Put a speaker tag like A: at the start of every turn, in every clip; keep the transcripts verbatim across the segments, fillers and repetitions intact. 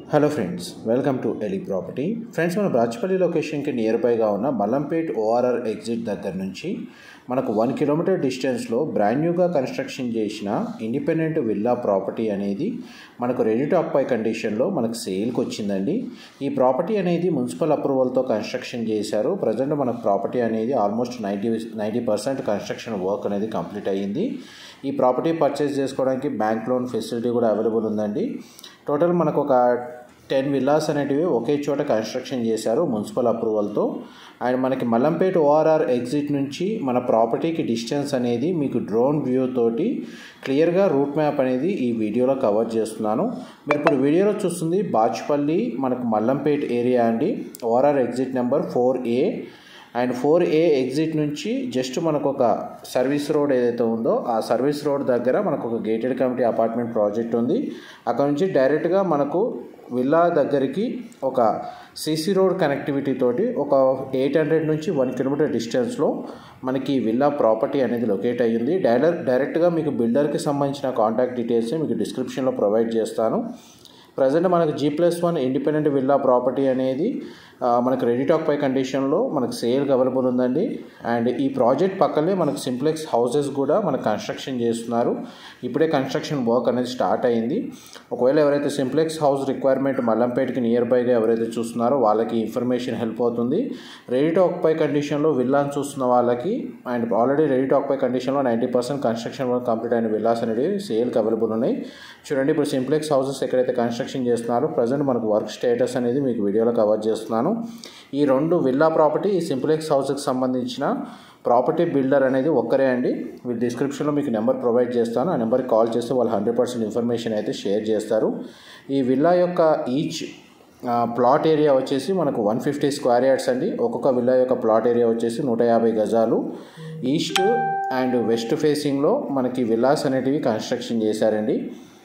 A: Hello friends, welcome to Eli property. Friends, మన బాచ్పల్లి లొకేషన్కి near బైగా ఉన్న మల్లంపేట్ ఓఆర్ఆర్ ఎగ్జిట్ దగ్గర నుంచి మనకు వన్ కిలోమీటర్ డిస్టెన్స్లో బ్రాండ్ న్యూగా కన్స్ట్రక్షన్ చేసిన ఇండిపెండెంట్ విల్లా ప్రాపర్టీ అనేది మనకు రెడీ టు ఆక్యుపై కండిషన్లో మనకు సేల్కి వచ్చిందండి. ఈ ప్రాపర్టీ అనేది మున్సిపల్ అప్రూవల్తో కన్స్ట్రక్షన్ చేశారు. ప్రజెంట్ మనకు ప్రాపర్టీ అనేది almost ninety ninety percent construction work అనేది కంప్లీట్ అయ్యింది. ఈ ప్రాపర్టీ పర్చేస్ చేసుకోవడానికి బ్యాంక్ లోన్ ఫెసిలిటీ కూడా అవైలబుల్ ఉందండి. టోటల్ మనకు ఒక టెన్ విల్లాస్ అనేటివి ఒకే చోట కన్స్ట్రక్షన్ చేశారు మున్సిపల్ అప్రూవల్తో. అండ్ మనకి మల్లంపేట్ ఓఆర్ఆర్ ఎగ్జిట్ నుంచి మన ప్రాపర్టీకి డిస్టెన్స్ అనేది మీకు డ్రోన్ వ్యూ తోటి క్లియర్గా రూట్ మ్యాప్ అనేది ఈ వీడియోలో కవర్ చేస్తున్నాను. మీరు ఇప్పుడు వీడియోలో చూస్తుంది బాచ్పల్లి మనకు మల్లంపేట్ ఏరియా అండి. ORR exit number four A and four A exit నుంచి జస్ట్ మనకు ఒక సర్వీస్ రోడ్ ఏదైతే ఉందో ఆ సర్వీస్ రోడ్ దగ్గర మనకు ఒక గేటెడ్ కమ్యూనిటీ అపార్ట్మెంట్ ప్రాజెక్ట్ ఉంది. అక్కడ నుంచి డైరెక్ట్గా మనకు విల్లా దగ్గరికి ఒక సీసీ రోడ్ కనెక్టివిటీ తోటి ఒక ఎయిట్ హండ్రెడ్ నుంచి వన్ కిలోమీటర్ డిస్టెన్స్లో మనకి విల్లా ప్రాపర్టీ అనేది లొకేట్ అయ్యింది. డైరెక్ట్ డైరెక్ట్గా మీకు బిల్డర్కి సంబంధించిన కాంటాక్ట్ డీటెయిల్స్ మీకు డిస్క్రిప్షన్లో ప్రొవైడ్ చేస్తాను. ప్రజెంట్ మనకు G plus one independent villa property అనేది మనకు రెడీ టు ఆక్యుపై కండిషన్లో మనకు సేల్కి అవైలబుల్ ఉందండి. అండ్ ఈ ప్రాజెక్ట్ పక్కనే మనకు సింప్లెక్స్ హౌసెస్ కూడా మనకు కన్స్ట్రక్షన్ చేస్తున్నారు. ఇప్పుడే కన్స్ట్రక్షన్ వర్క్ అనేది స్టార్ట్ అయింది. ఒకవేళ ఎవరైతే సింప్లెక్స్ హౌస్ రిక్వైర్మెంట్ మల్లంపేట్కి నియర్ బైగా ఎవరైతే చూస్తున్నారో వాళ్ళకి ఇన్ఫర్మేషన్ హెల్ప్ అవుతుంది. రెడీ టు ఆక్యుపై కండిషన్లో విల్లాని చూస్తున్న వాళ్ళకి and already ready to occupy కండిషన్లో ninety percent construction work complete అయిన విల్లాస్ అనేవి సేల్కి అవైలబుల్ ఉన్నాయి. చూడండి, ఇప్పుడు సింప్లెక్స్ హౌసెస్ ఎక్కడైతే కన్స్ట్రక్షన్ చేస్తున్నారో ప్రజెంట్ మనకు వర్క్ స్టేటస్ అనేది మీకు వీడియోలో కవర్ చేస్తున్నాను. ఈ రెండు విల్లా ప్రాపర్టీ ఈ సింప్లెక్స్ హౌస్కి సంబంధించిన ప్రాపర్టీ బిల్డర్ అనేది ఒక్కరే అండి. వీళ్ళు డిస్క్రిప్షన్లో మీకు నెంబర్ ప్రొవైడ్ చేస్తాను. ఆ నెంబర్కి కాల్ చేస్తే వాళ్ళు హండ్రెడ్ పర్సెంట్ ఇన్ఫర్మేషన్ అయితే షేర్ చేస్తారు. ఈ విల్లా యొక్క ఈచ్ ప్లాట్ ఏరియా వచ్చేసి మనకు వన్ ఫిఫ్టీ స్క్వేర్ యార్డ్స్ అండి. ఒక్కొక్క విల్లా యొక్క ప్లాట్ ఏరియా వచ్చేసి నూట యాభై గజాలు. ఈస్ట్ అండ్ వెస్ట్ ఫేసింగ్లో మనకి విల్లాస్ అనేటివి కన్స్ట్రక్షన్ చేశారండి.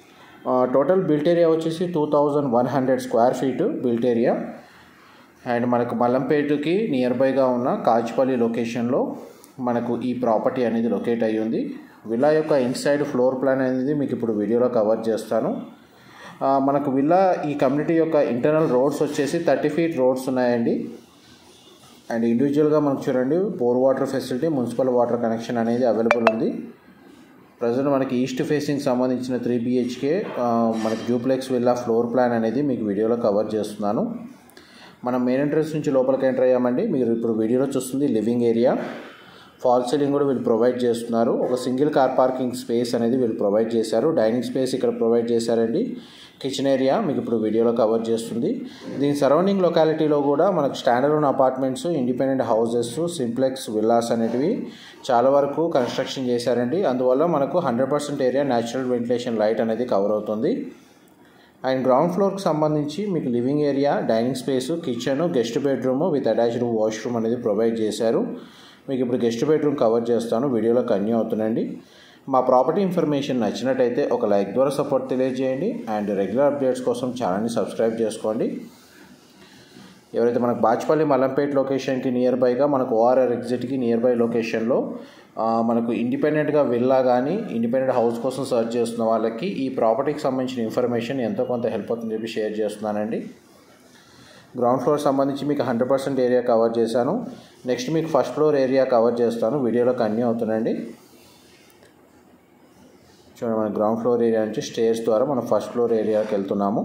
A: టోటల్ బిల్ట్ ఏరియా వచ్చేసి two thousand one hundred square feet built area. And మనకు మల్లంపేటకి నియర్ బైగా ఉన్న కాజ్పల్లి లొకేషన్లో మనకు ఈ ప్రాపర్టీ అనేది లొకేట్ అయ్యి ఉంది. విల్లా యొక్క ఇన్సైడ్ ఫ్లోర్ ప్లాన్ అనేది మీకు ఇప్పుడు వీడియోలో కవర్ చేస్తాను. మనకు విల్లా ఈ కమ్యూనిటీ యొక్క ఇంటర్నల్ రోడ్స్ వచ్చేసి థర్టీ ఫీట్ రోడ్స్ ఉన్నాయండి. అండ్ ఇండివిజువల్గా మనకు చూడండి bore water facility, municipal water connection అనేది అవైలబుల్ ఉంది. ప్రజెంట్ మనకి ఈస్ట్ ఫేసింగ్ సంబంధించిన త్రీ బిహెచ్కే మనకి డ్యూప్లెక్స్ విల్లా ఫ్లోర్ ప్లాన్ అనేది మీకు వీడియోలో కవర్ చేస్తున్నాను. మనం మెయిన్ ఎంట్రన్స్ నుంచి లోపలికి ఎంటర్ అయ్యామండి. మీరు ఇప్పుడు వీడియోలో చూస్తుంది లివింగ్ ఏరియా. ఫాల్ సీలింగ్ కూడా వీళ్ళు ప్రొవైడ్ చేస్తున్నారు. ఒక సింగిల్ కార్ పార్కింగ్ స్పేస్ అనేది వీళ్ళు ప్రొవైడ్ చేశారు. డైనింగ్ స్పేస్ ఇక్కడ ప్రొవైడ్ చేశారండి. కిచెన్ ఏరియా మీకు ఇప్పుడు వీడియోలో కవర్ చేస్తుంది. దీని సరౌండింగ్ లొకాలిటీలో కూడా మనకు standard apartments, independent houses, simplex villas అనేటివి చాలా వరకు కన్స్ట్రక్షన్ చేశారండి. అందువల్ల మనకు hundred percent area natural ventilation light అనేది కవర్ అవుతుంది. అండ్ గ్రౌండ్ ఫ్లోర్కి సంబంధించి మీకు living area, dining space, kitchen, guest bedroom with attached washroom అనేది ప్రొవైడ్ చేశారు. మీకు ఇప్పుడు గెస్ట్ బెడ్రూమ్ కవర్ చేస్తాను, వీడియోలో కంటిన్యూ అవుతుందండి. మా ప్రాపర్టీ ఇన్ఫర్మేషన్ నచ్చినట్టయితే ఒక లైక్ ద్వారా సపోర్ట్ తెలియజేయండి. అండ్ రెగ్యులర్ అప్డేట్స్ కోసం ఛానల్ని సబ్స్క్రైబ్ చేసుకోండి. ఎవరైతే మనకు బాచ్పల్లి మల్లంపేట్ లొకేషన్కి నియర్ బైగా మనకు ఓఆర్ఆర్ ఎగ్జిట్కి నియర్ బై లొకేషన్లో మనకు ఇండిపెండెంట్గా విల్లా కానీ ఇండిపెండెంట్ హౌస్ కోసం సర్చ్ చేస్తున్న వాళ్ళకి ఈ ప్రాపర్టీకి సంబంధించిన ఇన్ఫర్మేషన్ ఎంతో కొంత హెల్ప్ అవుతుందని చెప్పి షేర్ చేస్తున్నానండి. గ్రౌండ్ ఫ్లోర్ సంబంధించి మీకు హండ్రెడ్ పర్సెంట్ ఏరియా కవర్ చేశాను. నెక్స్ట్ మీకు ఫస్ట్ ఫ్లోర్ ఏరియా కవర్ చేస్తాను, వీడియోలో కంటిన్యూ అవుతుందండి. చూడండి, మన గ్రౌండ్ ఫ్లోర్ ఏరియా నుంచి స్టేర్స్ ద్వారా మనం ఫస్ట్ ఫ్లోర్ ఏరియాకి వెళ్తున్నాము.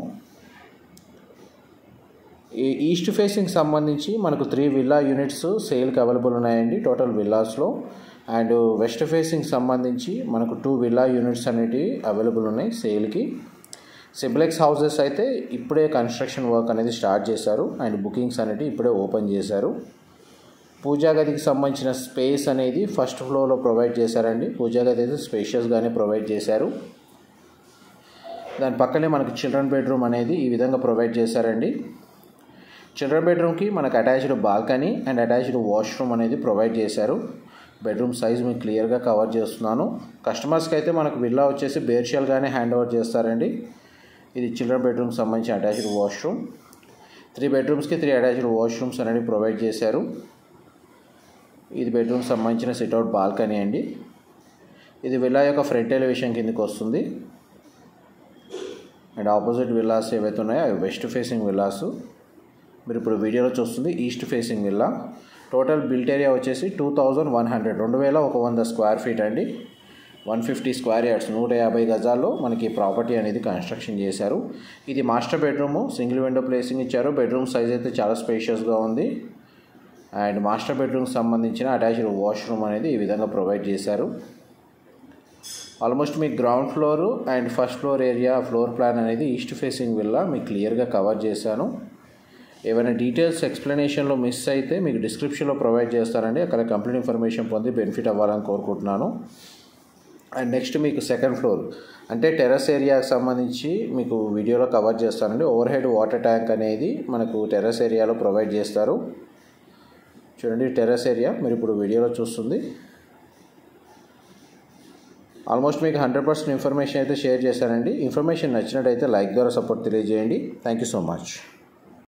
A: ఈ ఈస్ట్ ఫేసింగ్ సంబంధించి మనకు త్రీ విల్లా యూనిట్స్ సేల్కి అవైలబుల్ ఉన్నాయండి టోటల్ విల్లాస్లో. అండ్ వెస్ట్ ఫేసింగ్ సంబంధించి మనకు టూ విల్లా యూనిట్స్ అనేటివి అవైలబుల్ ఉన్నాయి సేల్కి. సింప్లెక్స్ హౌసెస్ అయితే ఇప్పుడే కన్స్ట్రక్షన్ వర్క్ అనేది స్టార్ట్ చేశారు అండ్ బుకింగ్స్ అనేవి ఇప్పుడే ఓపెన్ చేశారు. పూజా గదికి సంబంధించిన స్పేస్ అనేది ఫస్ట్ ఫ్లోర్లో ప్రొవైడ్ చేశారండి. పూజా గది అయితే స్పేషియస్గానే ప్రొవైడ్ చేశారు. దాని పక్కనే మనకు చిల్డ్రన్ బెడ్రూమ్ అనేది ఈ విధంగా ప్రొవైడ్ చేశారండి. చిల్డ్రన్ బెడ్రూమ్కి మనకు attached balcony and attached washroom అనేది ప్రొవైడ్ చేశారు. బెడ్రూమ్ సైజ్ మీకు క్లియర్గా కవర్ చేస్తున్నాను. కస్టమర్స్కి అయితే మనకు విల్లా వచ్చేసి బేర్షియల్గానే హ్యాండ్ ఓవర్ చేస్తారండి. ఇది చిల్డ్రన్ బెడ్రూమ్కి సంబంధించి అటాచ్డ్ వాష్రూమ్. త్రీ బెడ్రూమ్స్కి త్రీ అటాచ్డ్ వాష్రూమ్స్ అనేవి ప్రొవైడ్ చేశారు. ఇది బెడ్రూమ్కి సంబంధించిన సిట్అవుట్ బాల్కనీ అండి. ఇది విల్లా యొక్క ఫ్రంట్ ఎలివేషన్ కిందకి వస్తుంది. అండ్ ఆపోజిట్ విల్లాస్ ఏవైతే ఉన్నాయో అవి వెస్ట్ ఫేసింగ్ విల్లాస్. మీరు ఇప్పుడు వీడియోలో చూస్తుంది east facing villa. Total built area వచ్చేసి టూ థౌజండ్ వన్ హండ్రెడ్ రెండు వేల ఒక వంద స్క్వేర్ ఫీట్ అండి. వన్ ఫిఫ్టీ స్క్వేర్ యార్డ్స్ నూట యాభై గజాల్లో మనకి ప్రాపర్టీ అనేది కన్స్ట్రక్షన్ చేశారు. ఇది master bedroom, single window placing ఇచ్చారు. బెడ్రూమ్ సైజ్ అయితే చాలా స్పేషియస్గా ఉంది. అండ్ మాస్టర్ బెడ్రూమ్కి సంబంధించిన అటాచ్డ్ వాష్రూమ్ అనేది ఈ విధంగా ప్రొవైడ్ చేశారు. ఆల్మోస్ట్ మీకు ground floor and first floor area floor plan అనేది ఈస్ట్ ఫేసింగ్ విల్లా మీకు క్లియర్గా కవర్ చేశాను. ఏమైనా డీటెయిల్స్ ఎక్స్ప్లెనేషన్లో మిస్ అయితే మీకు డిస్క్రిప్షన్లో ప్రొవైడ్ చేస్తానండి. అక్కడ కంప్లీట్ ఇన్ఫర్మేషన్ పొంది బెనిఫిట్ అవ్వాలని కోరుకుంటున్నాను. అండ్ నెక్స్ట్ మీకు సెకండ్ ఫ్లోర్ అంటే టెర్రస్ ఏరియాకి సంబంధించి మీకు వీడియోలో కవర్ చేస్తానండి. ఓవర్ హెడ్ వాటర్ ట్యాంక్ అనేది మనకు టెర్రస్ ఏరియాలో ప్రొవైడ్ చేస్తారు. చూడండి టెర్రస్ ఏరియా మీరు ఇప్పుడు వీడియోలో చూస్తుంది. ఆల్మోస్ట్ మీకు హండ్రెడ్ పర్సెంట్ ఇన్ఫర్మేషన్ అయితే షేర్ చేశానండి. ఇన్ఫర్మేషన్ నచ్చినట్టయితే లైక్ ద్వారా సపోర్ట్ తెలియజేయండి. Thank you so much.